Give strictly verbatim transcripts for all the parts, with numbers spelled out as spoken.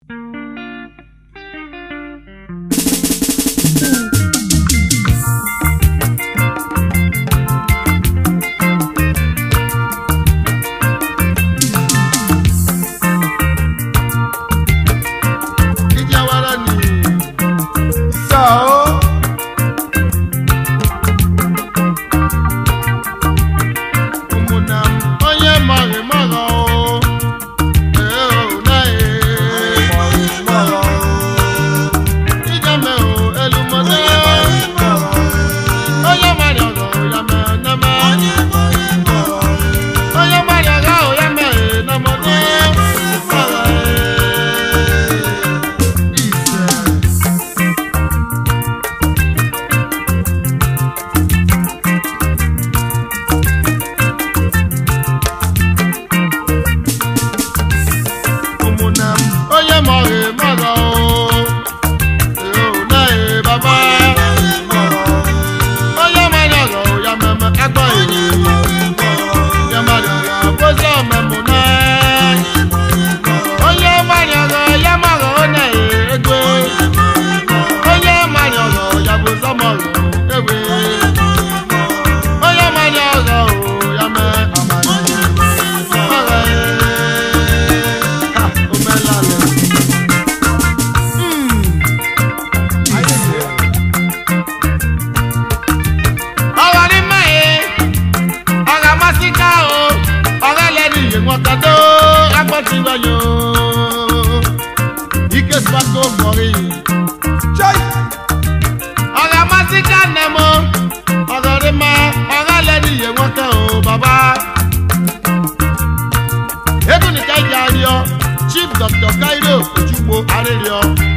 Chief Doctor Cairo Ojukwu Arịrịọ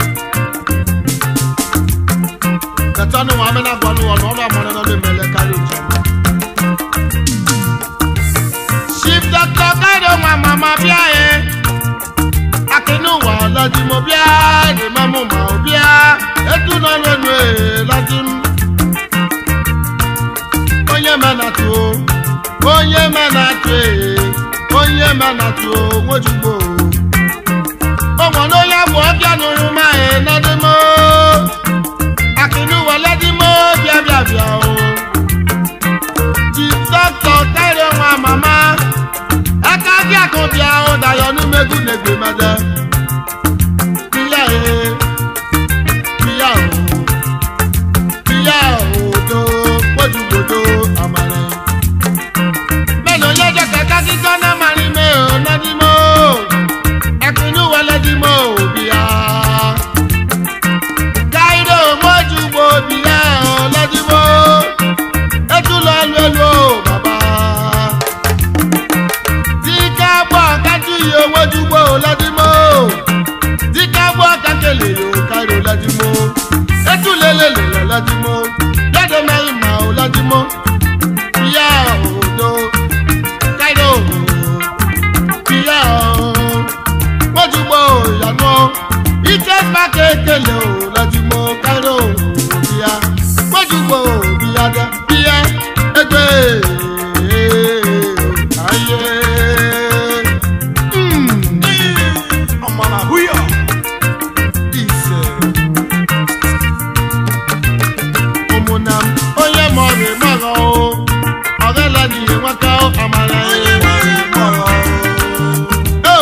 Katanu amena gwanu ọnụ ọrụ amara na mmele Cairo Ojukwu Chief Doctor Cairo nwa mama bịa e Akinu wa ladi mo bịa de mamu ma bịa etu na lonu e ladi Onye manatu Onye manatu Onye manatu Ojukwu Ọmọ ló yá bọ̀ ọ́bíà nínú máa ẹ̀ lọ́dúnmọ́. Àkínú wọ lẹ́dínmọ́ bíàbíàbíà o. Jìtọ́tọ̀ Cairo wọn màmá. Ẹ̀ka bí àkànbíà o dàyọ̀ ní mẹ́gùn lẹ́gbẹ̀ mẹ́jẹ. Bíyà ẹ̀ bíyà o. Bíyà o tó pọ̀jù gbòdó àmàlẹ́. Mẹ́nu yẹ́jọ́ kẹ̀kẹ́ kíkọ́ náà máa rí mẹ́ o lọ́dúnmọ́. Akinu waladi mo biya Cairo moju bo biya ladi mo etu lo lo baba Dika bo kaju yo moju bo ladi mo Dika bo kakele yo Cairo ladi mo etu lele le ladi mo Yade mai ma ladi mo biya o do Cairo biya Ojúgbò ìyànà ìjẹ́ pàkékèlè ò lọ́júmọ́ Cairo bíyá ojúgbò bíyá dá bíyá ẹgbẹ́ ayé. Ọmọ náà húyọ̀ ìṣe. Òmùnà onye mọ̀rẹ̀ mọ̀rọ̀ o ọ̀rẹ́ lẹ́nu ìwọ̀n ká ọmọlẹ́ onye mọ̀rẹ̀ mọ̀rọ̀ o.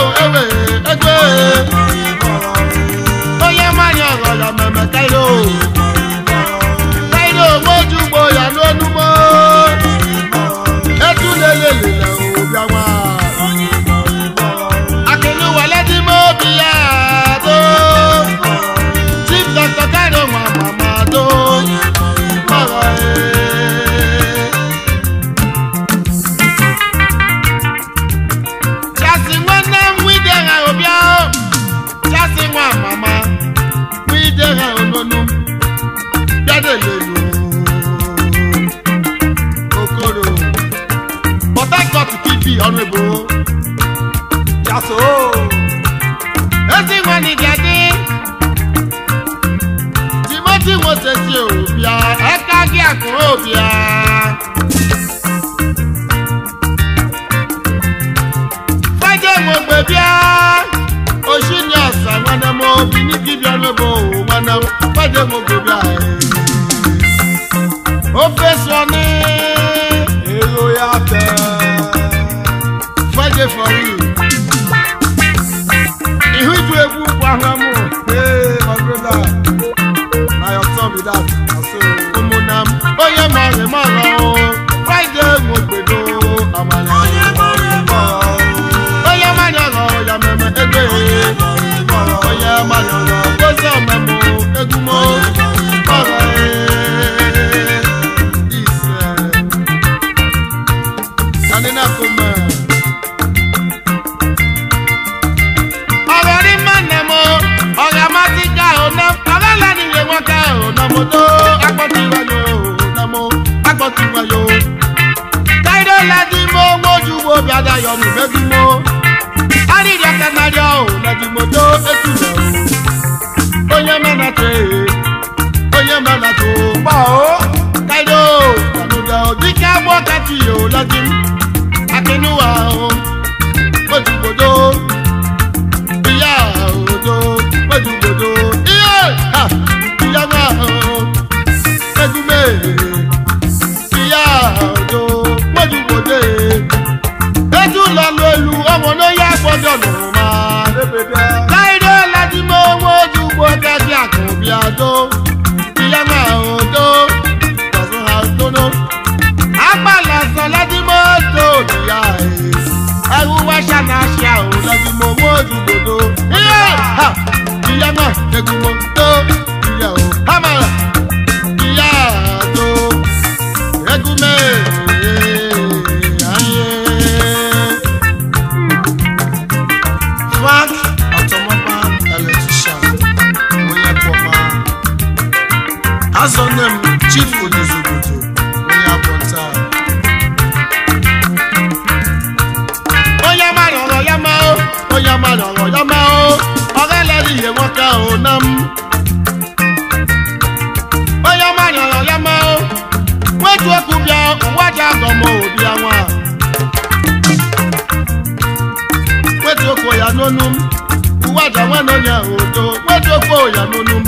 Oye manya ọ̀rọ̀ mẹ̀mẹ̀ Cairo Cairo mojúgbò yà lónú mọ́ ẹtú lélẹ̀lẹ̀ òbí àwọn Akinu wà lẹ́dí mọ́ bí yá tó Chief Doctor Cairo wà màmá tó mọ̀rọ̀ ẹ̀. Jasi wọn náà ń wí dẹ̀ra òbí àwọn Jasi wọn màmá wí dẹ̀ra olónú jáde lèlú okoro Port Harcourt kìbì ọ̀nà ìbò Jaso esi wọn ni jáde Timothy wọn tẹ̀sí òbíà ẹ̀ka gí àkùrọ̀ òbíà. Fájẹ́ mo gbè bíá oṣù ní ọ̀sán wọn dẹ́ mo mebo wana paje mo gobia o fesone ero ya te paje for you ihu ju egwu kwa hamu eh my brother na your son be that so umunam oye ma re ma lo paje mo gbedo amala oye ma re ma oye ma lo ya meme egbe oye ma lo ko so memo egumo ora ise kanina kuma ora ri manemo ora matika ona ora ni le waka ona moto agboti wayo namo agboti wayo kaido ladi mo moju wo bi adayo mi megumo ari ri akanario ladi moto etulo onye manate onye manato pa o kaido kanuga odika wo kati yo ladi akinuwa o mojubodo iya odo mojubodo iya ha iya ma o egume iya odo mojubodo eju lo lolu omo no ya gbodo no ma kaido ladi mo mojubo kati akobi ado iya ma odo doesn't have to know apala so ladi mo to dia ewu wa shana sha o ladi mo mojubodo iya ha iya ma egumo to iya o hamara iya to egume aye Frank automobile electrician oye poma azonem chief odizugoto oye aponta oye ma ro ya ma o oye ma ro ya ma o ore le ri ye won ka o nam oye ma ro ya ma o wetu oku bia waja gomo obi anwa wetu oku ya nonum waja wano nya odo wetu oku ya nonum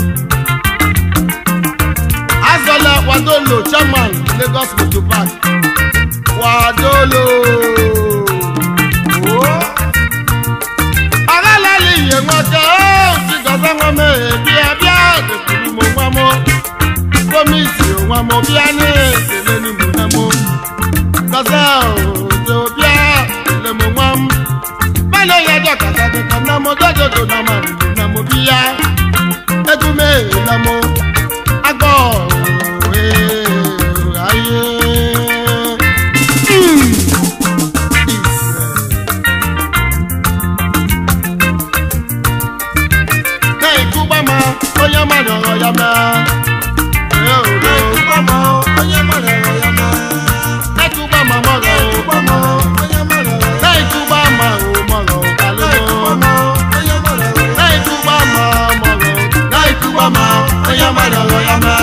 azola wadolo chairman Lagos Motor Park wadolo oh agala li ye waka o ti goza mo me bia bia de kuru mo wamo komisi o wamo bia ni tele ni mo na mo goza o to bia le mo wam balo ye do kasa de kana mo dojo do na ma na mo bia egume na mo agbo eh aye oye ma ro ya ma e o do pa mo oye ma ro ya ma e tu ba ma mo ro pa mo oye ma ro e tu ba ma o mo ro alo mo oye ma ro e tu ba ma mo ro e tu ba ma oye ma ro ya ma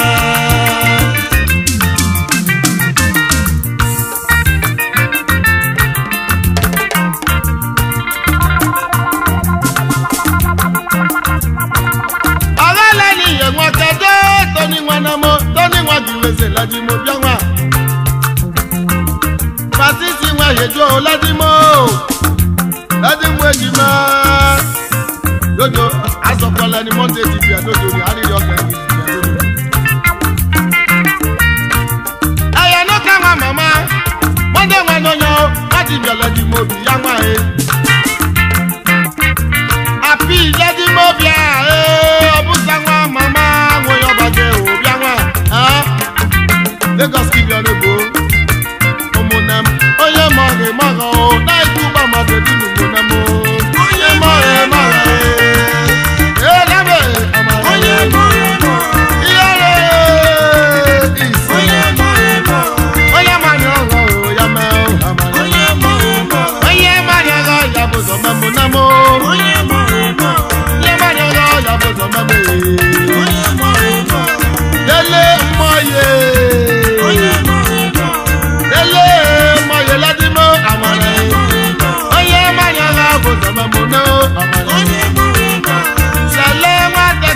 ladi mo bianwa pasisi wa yejo ladi mo ladi mo ejima dojo asokola ni monte ti bi dojo ni ari yo kan ni aya no ka wa mama monte wa no yo ladi bi ladi mo bianwa e api ladi mo bia e obusa wa mama wo yo baje o bianwa ah Lagos keep your go. Omonam, oye mare maro, na iku ba ma de dinu monamo. Oye mare mare, eh lebe, oye mare mare, iyale, oye mare mare, oye mare mare, ya ma, oye mare mare, oye mare mare, ya bozo mamonamo. Oye mare mare, ya mare mare, ya bozo mamé. Oye mare mare, dele moye. Oye,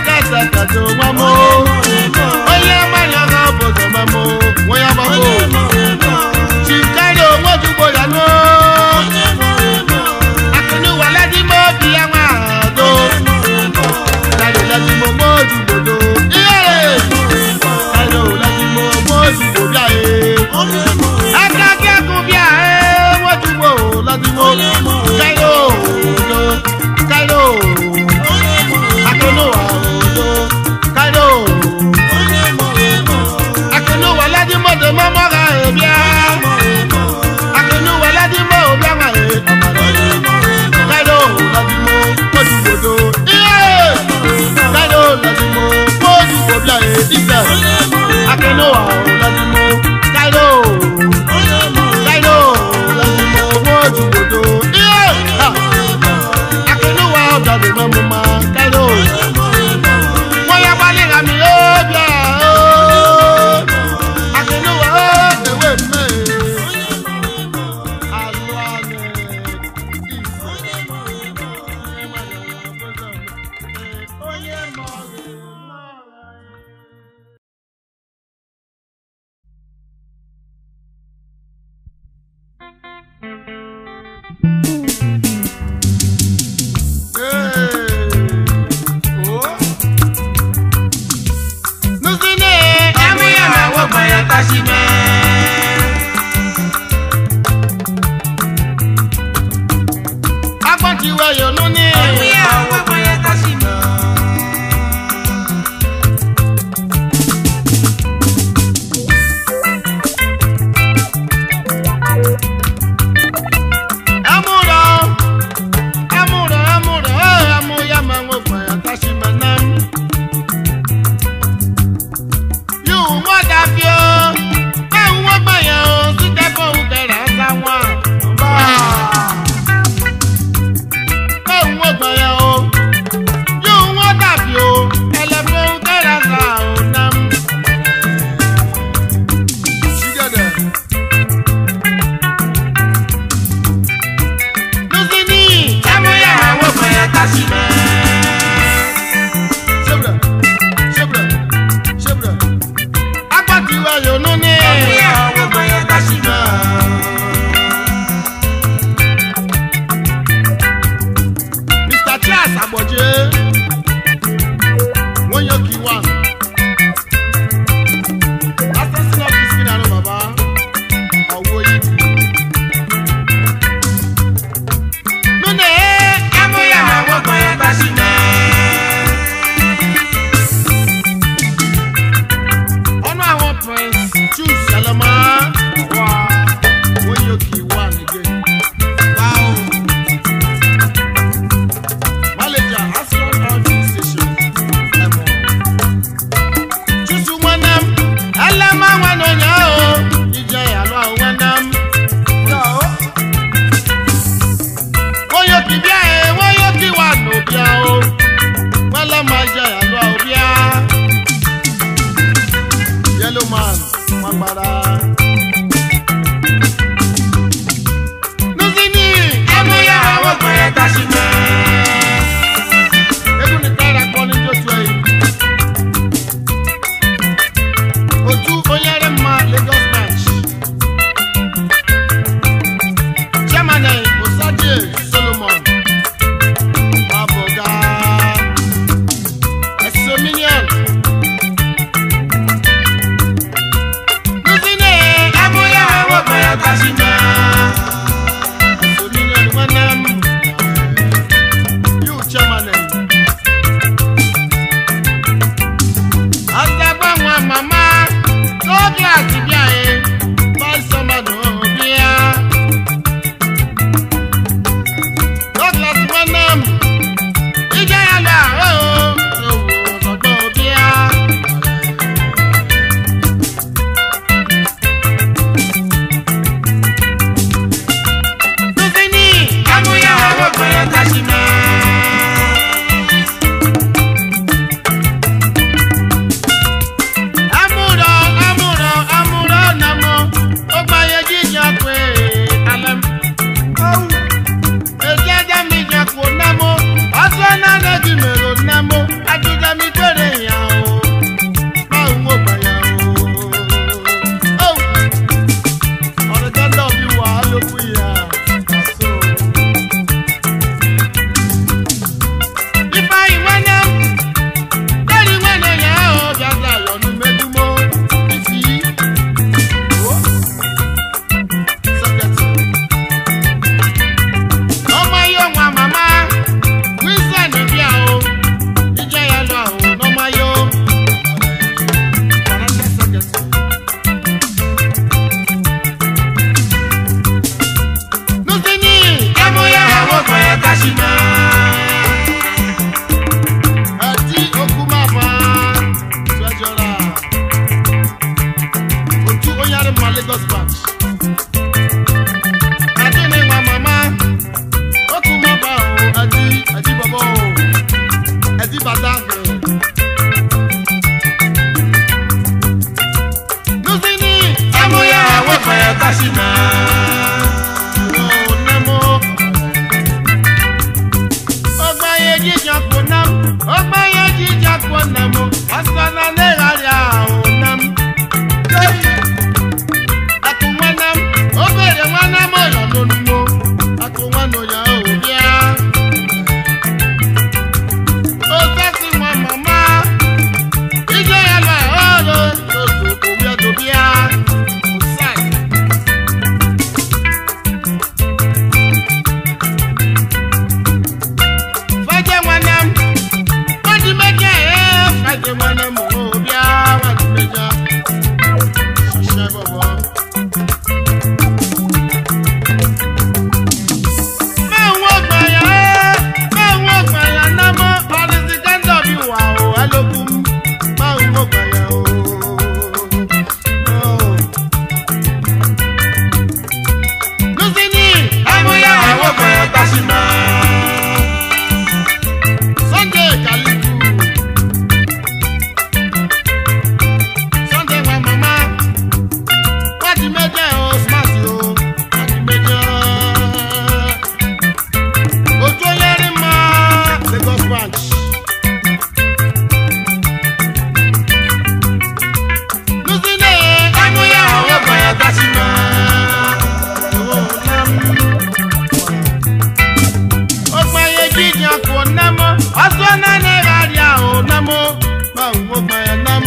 Aswana ne garia o namo ma wo ma nam.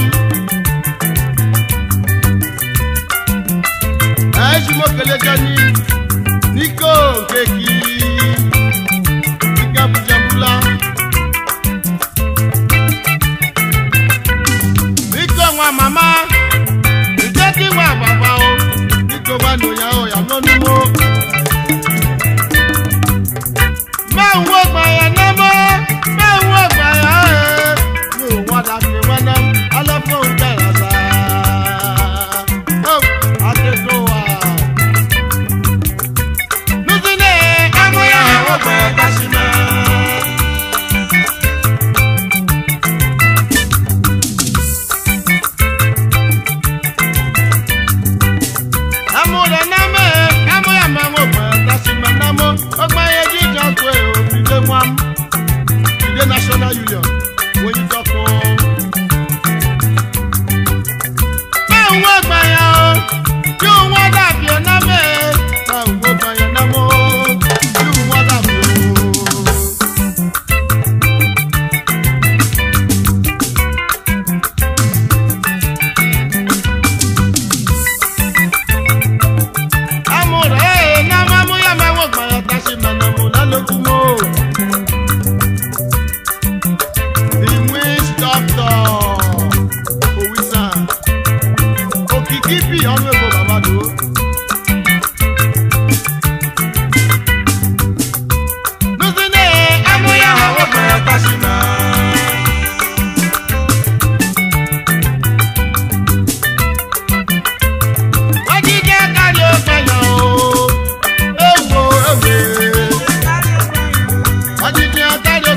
Aji mo kele gani Niko keki Nika bujambula Niko wa mama Niteki wa baba o Niko wa noya o ya nonu mo Ma wo gba ya namo Ma wo gba ya e Yo wa da fi wa nam Alafo ujara sa Oh, ateto wa Nuzine amoya wo gba kashima Amore name amoya ma wo gba kashima namo ogba ye ji just we o fi de mwam the national union when you talk on ma wo gba ya o you wa da bi o name ma wo gba ya namo you wa da bi o amore na ma mo ya ma wo gba ya tashi ma namo la lokumo the witch doctor owisa okikipi honorable babado Nuzine amoya wo gba ya tashi ma Wajije kari o gbeyan o ewo ewe Wajije kari o